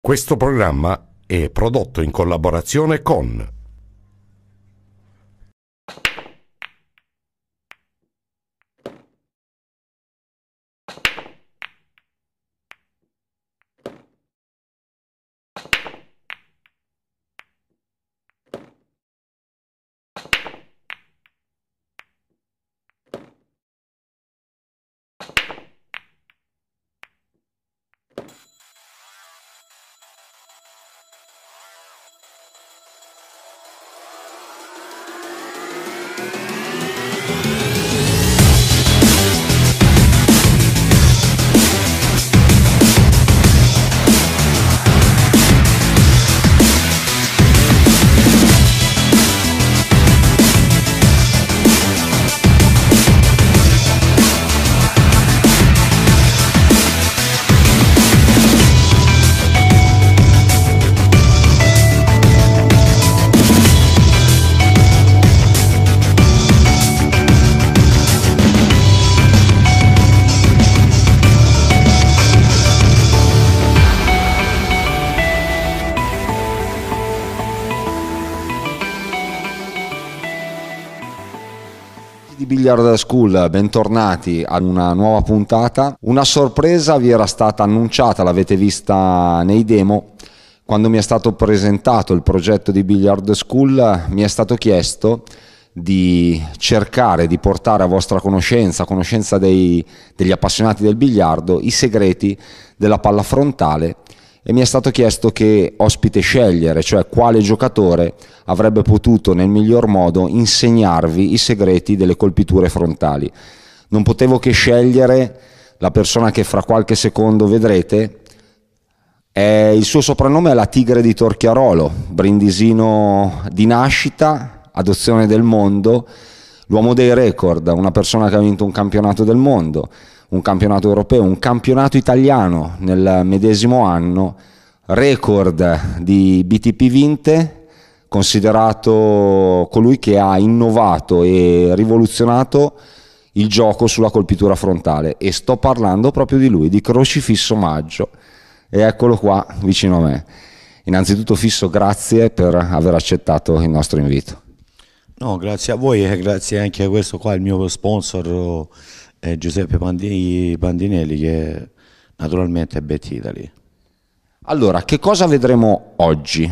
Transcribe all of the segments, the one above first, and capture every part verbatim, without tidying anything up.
Questo programma è prodotto in collaborazione con di Billiard School, bentornati ad una nuova puntata. Una sorpresa vi era stata annunciata, l'avete vista nei demo. Quando mi è stato presentato il progetto di Billiard School mi è stato chiesto di cercare di portare a vostra conoscenza, a conoscenza dei, degli appassionati del biliardo, i segreti della palla frontale, e mi è stato chiesto che ospite scegliere, cioè quale giocatore avrebbe potuto nel miglior modo insegnarvi i segreti delle colpiture frontali. Non potevo che scegliere la persona che fra qualche secondo vedrete. È, il suo soprannome è la Tigre di Torchiarolo, brindisino di nascita, adozione del mondo, l'uomo dei record, una persona che ha vinto un campionato del mondo, un campionato europeo, un campionato italiano nel medesimo anno, record di B T P vinte, considerato colui che ha innovato e rivoluzionato il gioco sulla colpitura frontale, e sto parlando proprio di lui, di Crocifisso Maggio, e eccolo qua vicino a me. Innanzitutto Fisso, grazie per aver accettato il nostro invito. No, grazie a voi e grazie anche a questo qua, il mio sponsor eh, Giuseppe Pandini, Pandinelli, che naturalmente è Bet Italy. Allora, che cosa vedremo oggi?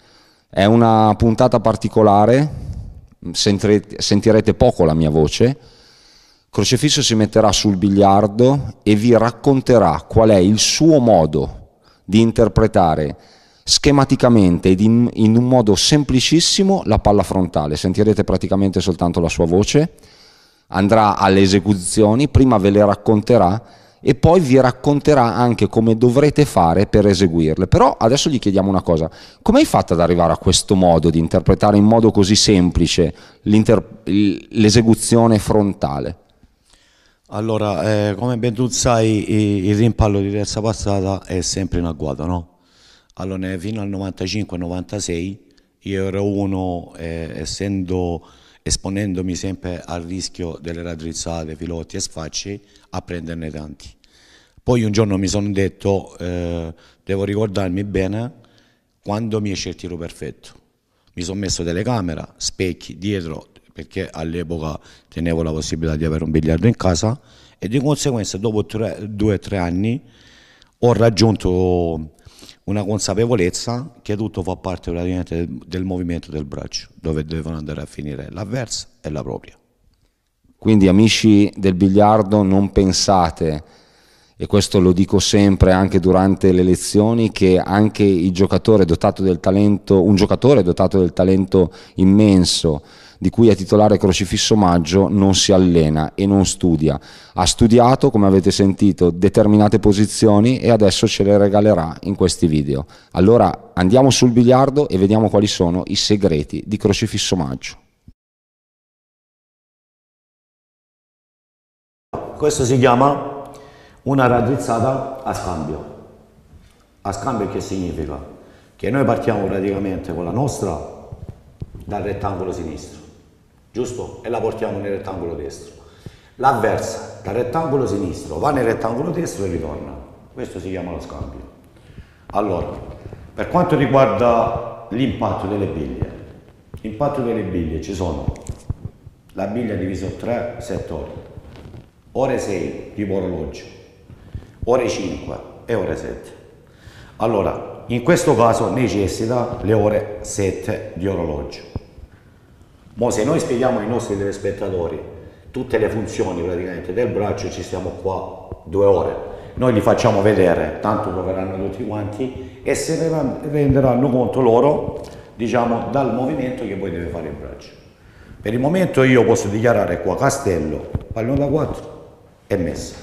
È una puntata particolare, sentirete, sentirete poco la mia voce. Crocefisso si metterà sul biliardo e vi racconterà qual è il suo modo di interpretare schematicamente ed in, in un modo semplicissimo la palla frontale. Sentirete praticamente soltanto la sua voce, andrà alle esecuzioni, prima ve le racconterà e poi vi racconterà anche come dovrete fare per eseguirle. Però adesso gli chiediamo una cosa: come hai fatto ad arrivare a questo modo di interpretare in modo così semplice l'esecuzione frontale? Allora, eh, come ben tu sai, il rimpallo di terza passata è sempre in agguato, no? Allora, fino al novantacinque novantasei io ero uno, eh, essendo, esponendomi sempre al rischio delle raddrizzate, filotti e sfacci, a prenderne tanti. Poi un giorno mi sono detto, eh, devo ricordarmi bene quando mi esce il tiro perfetto. Mi sono messo telecamera, specchi dietro, perché all'epoca tenevo la possibilità di avere un biliardo in casa, e di conseguenza dopo tre, due o tre anni ho raggiunto una consapevolezza che tutto fa parte praticamente del, del movimento del braccio, dove devono andare a finire l'avversa e la propria. Quindi, amici del biliardo, non pensate, e questo lo dico sempre anche durante le lezioni, che anche il giocatore dotato del talento, un giocatore dotato del talento immenso di cui è titolare Crocifisso Maggio, non si allena e non studia. Ha studiato, come avete sentito, determinate posizioni e adesso ce le regalerà in questi video. Allora andiamo sul biliardo e vediamo quali sono i segreti di Crocifisso Maggio. Questo si chiama una raddrizzata a scambio. A scambio che significa? Che noi partiamo praticamente con la nostra dal rettangolo sinistro, giusto? E la portiamo nel rettangolo destro. L'avversa dal rettangolo sinistro va nel rettangolo destro e ritorna. Questo si chiama lo scambio. Allora, per quanto riguarda l'impatto delle biglie, l'impatto delle biglie ci sono la biglia divisa in tre settori, ore sei tipo orologio, ore cinque e ore sette. Allora, in questo caso necessita le ore sette di orologio. Mo se noi spieghiamo ai nostri telespettatori tutte le funzioni praticamente del braccio, ci stiamo qua due ore. Noi li facciamo vedere, tanto proveranno tutti quanti e se ne renderanno conto loro, diciamo, dal movimento che poi deve fare il braccio. Per il momento io posso dichiarare qua castello, pallone da quattro e messa.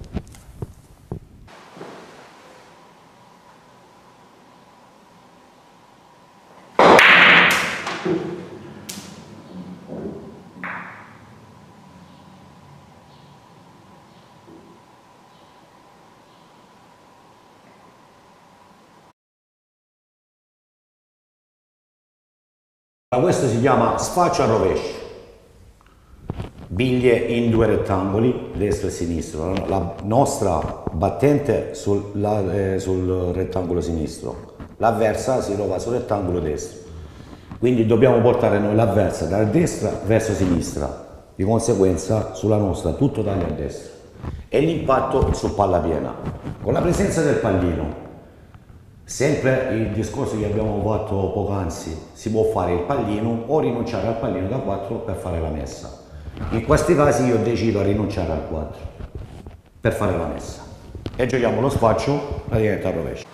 Questo si chiama sfaccio a rovescio, biglie in due rettangoli, destro e sinistro, la nostra battente sul, la, eh, sul rettangolo sinistro, l'avversa si trova sul rettangolo destro, quindi dobbiamo portare noi l'avversa da destra verso sinistra, di conseguenza sulla nostra tutto taglio a destra e l'impatto su palla piena, con la presenza del pallino. Sempre il discorso che abbiamo fatto poc'anzi, si può fare il pallino o rinunciare al pallino da quattro per fare la messa. In questi casi io decido a rinunciare al quattro per fare la messa e giochiamo lo sfaccio praticamente a rovescio.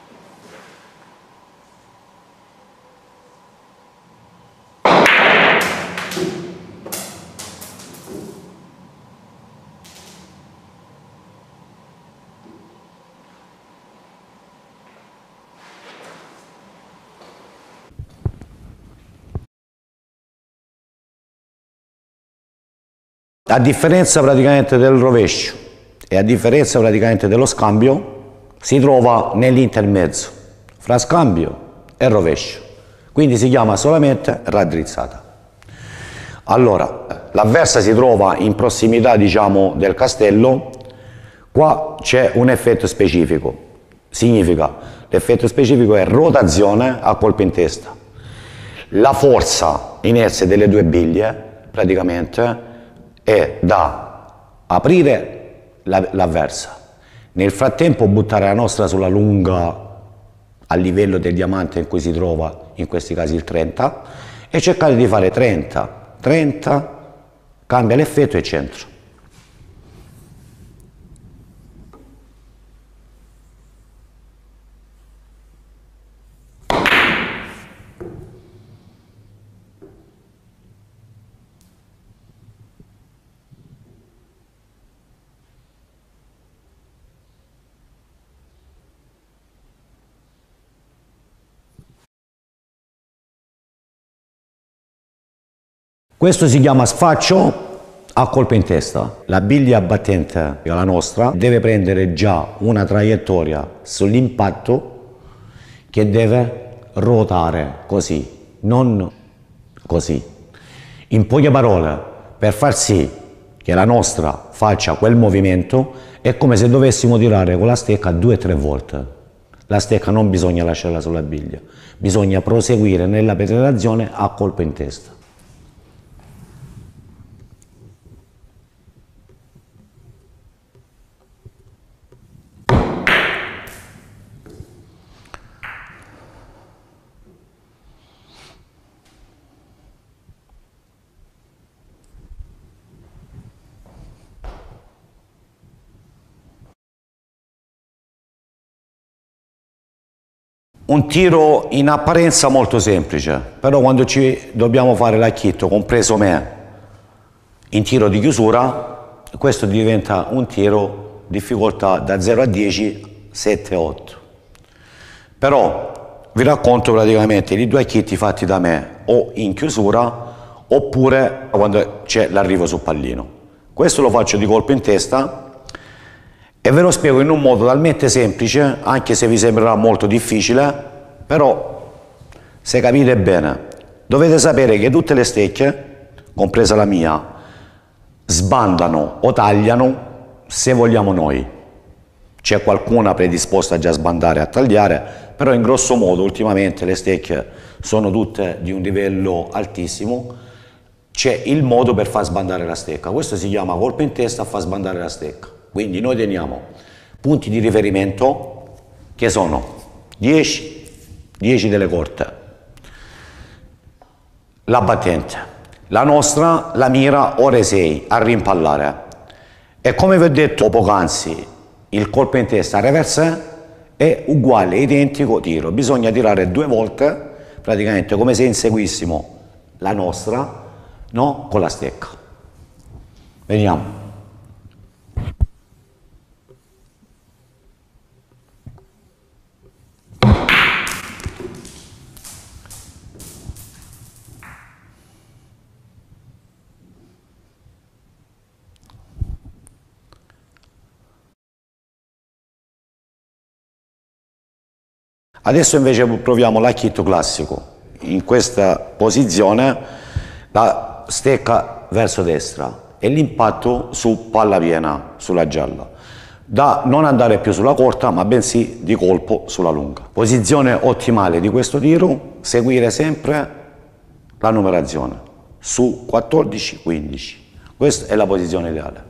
A differenza praticamente del rovescio e a differenza praticamente dello scambio, si trova nell'intermezzo fra scambio e rovescio, quindi si chiama solamente raddrizzata. Allora, l'avversa si trova in prossimità, diciamo, del castello, qua c'è un effetto specifico, significa, l'effetto specifico è rotazione a colpo in testa. La forza inerzia delle due biglie, praticamente, è da aprire l'avversa, nel frattempo buttare la nostra sulla lunga a livello del diamante in cui si trova in questi casi il trenta e cercare di fare trenta, trenta, cambia l'effetto e centro. Questo si chiama sfaccio a colpo in testa. La biglia battente, la nostra, deve prendere già una traiettoria sull'impatto che deve ruotare così, non così. In poche parole, per far sì che la nostra faccia quel movimento, è come se dovessimo tirare con la stecca due o tre volte. La stecca non bisogna lasciarla sulla biglia, bisogna proseguire nella penetrazione a colpo in testa. Un tiro in apparenza molto semplice, però quando ci dobbiamo fare l'acchitto, compreso me, in tiro di chiusura, questo diventa un tiro difficoltà da zero a dieci, sette, otto. Però vi racconto praticamente i due acchitti fatti da me o in chiusura oppure quando c'è l'arrivo sul pallino. Questo lo faccio di colpo in testa e ve lo spiego in un modo talmente semplice, anche se vi sembrerà molto difficile, però se capite bene, dovete sapere che tutte le stecche, compresa la mia, sbandano o tagliano se vogliamo noi. c'è qualcuna predisposta già a sbandare, a tagliare, però in grosso modo ultimamente le stecche sono tutte di un livello altissimo, c'è il modo per far sbandare la stecca, questo si chiama colpo in testa a far sbandare la stecca, quindi noi teniamo punti di riferimento che sono dieci, dieci delle corte, la battente, la nostra, la mira ore sei a rimpallare e come vi ho detto poc'anzi il colpo in testa a reverse è uguale, identico tiro, bisogna tirare due volte praticamente come se inseguissimo la nostra, no? Con la stecca. Vediamo. Adesso invece proviamo l'acchitto classico. In questa posizione la stecca verso destra e l'impatto su palla piena, sulla gialla, da non andare più sulla corta ma bensì di colpo sulla lunga. Posizione ottimale di questo tiro, seguire sempre la numerazione su quattordici quindici, questa è la posizione ideale.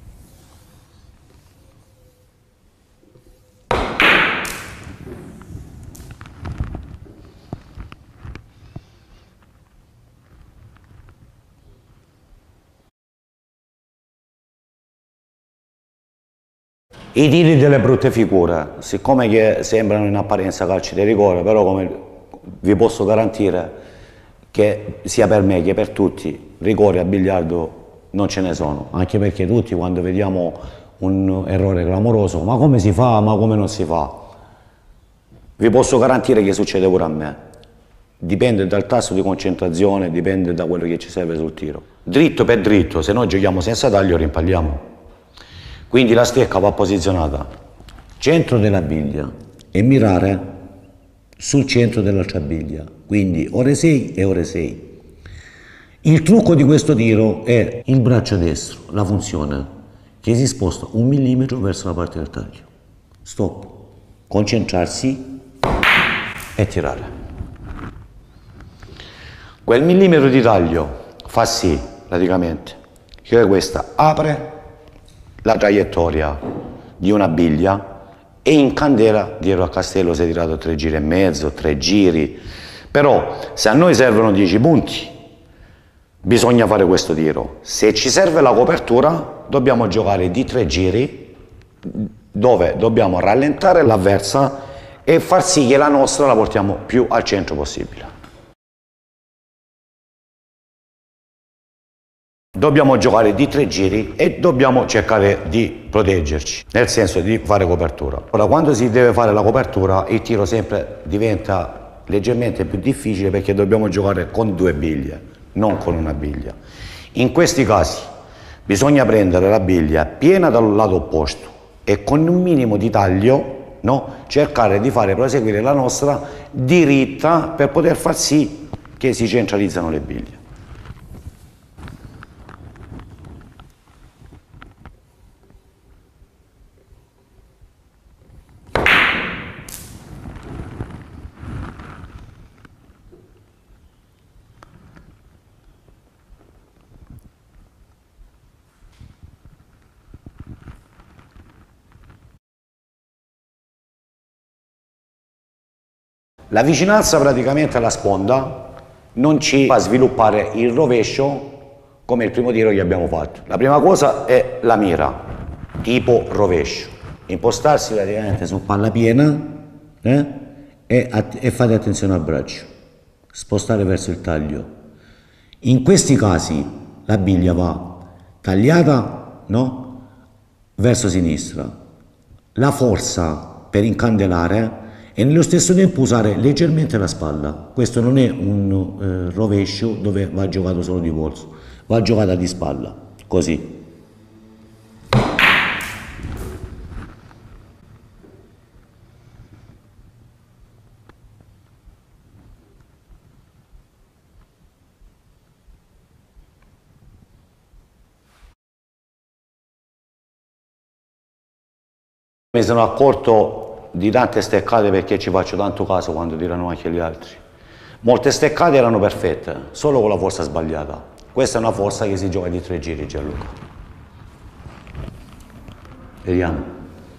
I tiri delle brutte figure, siccome che sembrano in apparenza calci di rigore, però come vi posso garantire che sia per me che per tutti, rigori a biliardo non ce ne sono, anche perché tutti quando vediamo un errore clamoroso, ma come si fa, ma come non si fa? Vi posso garantire che succede pure a me, dipende dal tasso di concentrazione, dipende da quello che ci serve sul tiro. Dritto per dritto, se noi giochiamo senza taglio rimpalliamo. Quindi la stecca va posizionata centro della biglia e mirare sul centro dell'altra biglia, quindi ore sei e ore sei. Il trucco di questo tiro è il braccio destro, la funzione, che si sposta un millimetro verso la parte del taglio. Stop, concentrarsi e tirare. Quel millimetro di taglio fa sì, praticamente, che questa apre la traiettoria di una biglia e in candela dietro al castello si è tirato tre giri e mezzo, tre giri, però se a noi servono dieci punti bisogna fare questo tiro, se ci serve la copertura dobbiamo giocare di tre giri dove dobbiamo rallentare l'avversa e far sì che la nostra la portiamo più al centro possibile. Dobbiamo giocare di tre giri e dobbiamo cercare di proteggerci, nel senso di fare copertura. Ora, quando si deve fare la copertura, il tiro sempre diventa leggermente più difficile perché dobbiamo giocare con due biglie, non con una biglia. In questi casi bisogna prendere la biglia piena dal lato opposto e con un minimo di taglio, no, cercare di fare proseguire la nostra diritta per poter far sì che si centralizzano le biglie. La vicinanza praticamente alla sponda non ci fa sviluppare il rovescio come il primo tiro che abbiamo fatto. La prima cosa è la mira, tipo rovescio. Impostarsi praticamente su palla piena eh, e, e fate attenzione al braccio. Spostare verso il taglio. In questi casi la biglia va tagliata, no? Verso sinistra. La forza per incandelare e nello stesso tempo usare leggermente la spalla. Questo non è un eh, rovescio dove va giocato solo di polso, va giocata di spalla, così. Mi sono accorto di tante steccate perché ci faccio tanto caso quando tirano anche gli altri. Molte steccate erano perfette, solo con la forza sbagliata. Questa è una forza che si gioca di tre giri, Gianluca. Vediamo.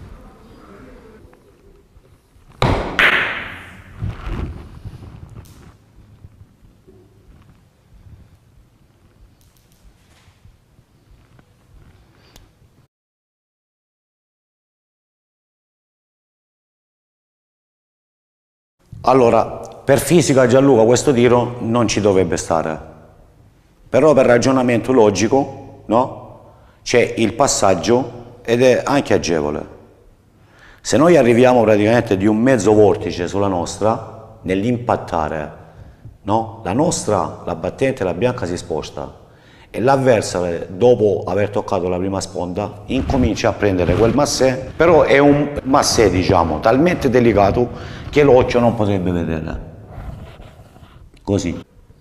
Allora, per fisica, Gianluca, questo tiro non ci dovrebbe stare, però per ragionamento logico, no? C'è il passaggio ed è anche agevole. Se noi arriviamo praticamente di un mezzo vortice sulla nostra, nell'impattare, no? La nostra, la battente, la bianca si sposta e l'avversario, dopo aver toccato la prima sponda, incomincia a prendere quel massè, però è un massè, diciamo, talmente delicato che l'occhio non potrebbe vedere. Così.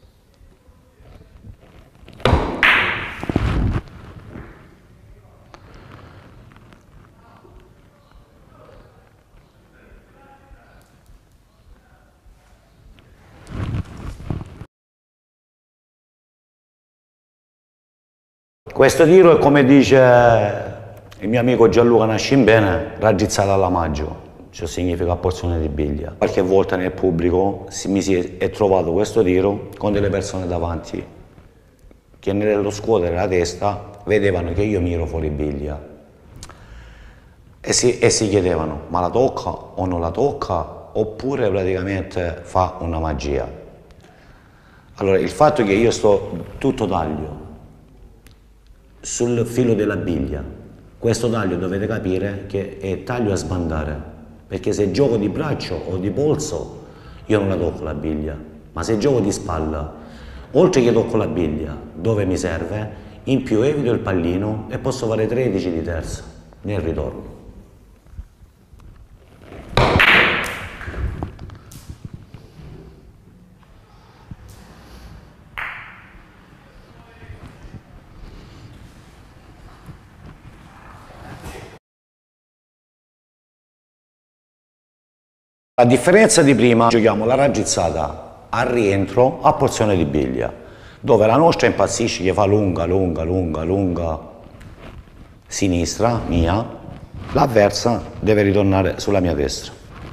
Questo tiro è, come dice il mio amico Gianluca Nascimbene, raddrizzata alla maggio. Ciò significa a porzione di biglia. Qualche volta nel pubblico si, mi si è, è trovato questo tiro con delle persone davanti che nello scuotere la testa vedevano che io miro fuori biglia e si, e si chiedevano: ma la tocca o non la tocca, oppure praticamente fa una magia. Allora, il fatto che io sto tutto taglio sul filo della biglia, questo taglio dovete capire che è taglio a sbandare. Perché se gioco di braccio o di polso io non la tocco la biglia, ma se gioco di spalla, oltre che tocco la biglia dove mi serve, in più evito il pallino e posso fare tredici di terza nel ritorno. A differenza di prima, giochiamo la raddrizzata al rientro a porzione di biglia, dove la nostra impazzisce, che fa lunga, lunga, lunga, lunga, sinistra, mia, l'avversa deve ritornare sulla mia destra.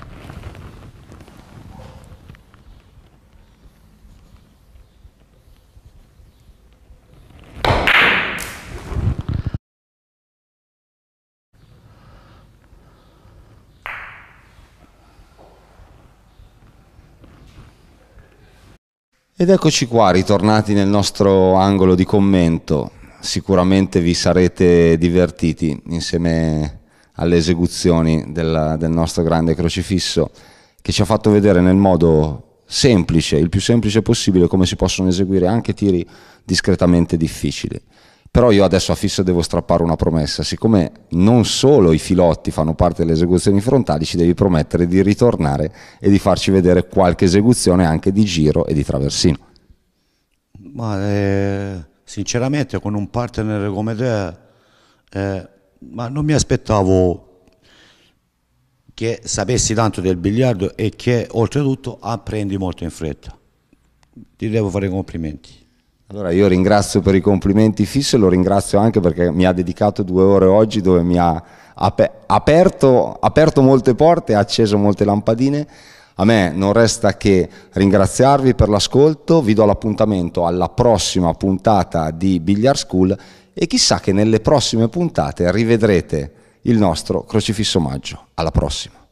Ed eccoci qua, ritornati nel nostro angolo di commento. Sicuramente vi sarete divertiti insieme alle esecuzioni del, del nostro grande crocifisso, che ci ha fatto vedere nel modo semplice, il più semplice possibile, come si possono eseguire anche tiri discretamente difficili. Però io adesso a Fisso devo strappare una promessa: siccome non solo i filotti fanno parte delle esecuzioni frontali, ci devi promettere di ritornare e di farci vedere qualche esecuzione anche di giro e di traversino. Ma eh, sinceramente con un partner come te, eh, ma non mi aspettavo che sapessi tanto del biliardo e che oltretutto apprendi molto in fretta. Ti devo fare i complimenti. Allora io ringrazio per i complimenti Fisso e lo ringrazio anche perché mi ha dedicato due ore oggi dove mi ha aperto, aperto molte porte, ha acceso molte lampadine. A me non resta che ringraziarvi per l'ascolto, vi do l'appuntamento alla prossima puntata di Billiard School e chissà che nelle prossime puntate rivedrete il nostro crocifisso omaggio. Alla prossima!